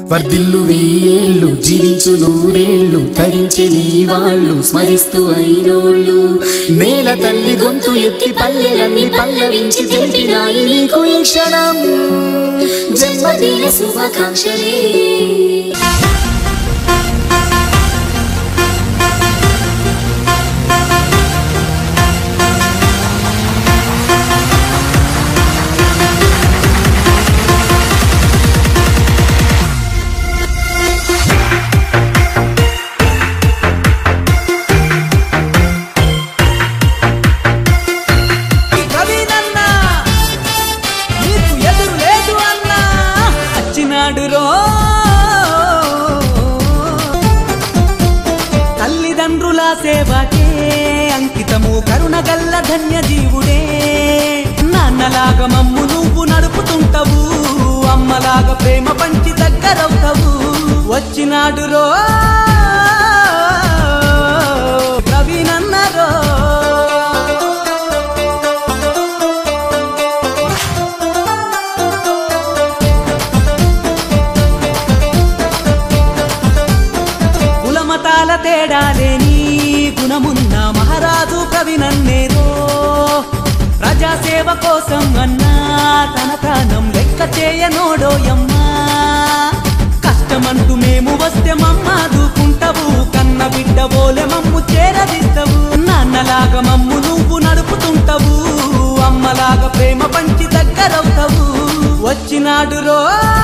వర్ధిల్లు వెయ్యేళ్ళు జీవించు నూరేళ్ళు తరించి నీ వాళ్ళు స్మరిస్తూ అయినోళ్ళు నేల తల్లి గొంతు ఎత్తి పల్లెలన్నీ పల్లవించి తెలిపినాయి నీకు ఈ క్షణం జన్మదిన శుభాకాంక్షలే తల్లిదండ్రుల సేవకే అంకితము కరుణగల్ల ధన్య జీవుడే నాన్నలాగా మమ్ము నువ్వు నడుపుతుంటావు అమ్మలాగా ప్రేమ పంచి దగ్గరవుతావు వచ్చినాడు రో ప్రవీణన్నరో మతాల తేడాలేని గుణమున్న మహారాజు ప్రవీణన్నేరో ప్రజాసేవ కోసం అన్నా తన ప్రాణం లెక్క చేయనోడోయమ్మా కష్టమంటూ మేము వస్తే మమ్మ దూకుంటావు కన్న బిడ్డ బోలే మమ్ము చేరదీస్తావు నాన్నలాగా మమ్ము నువ్వు నడుపుతుంటావు అమ్మలాగా ప్రేమ పంచి దగ్గరవుతావు వచ్చినాడు రో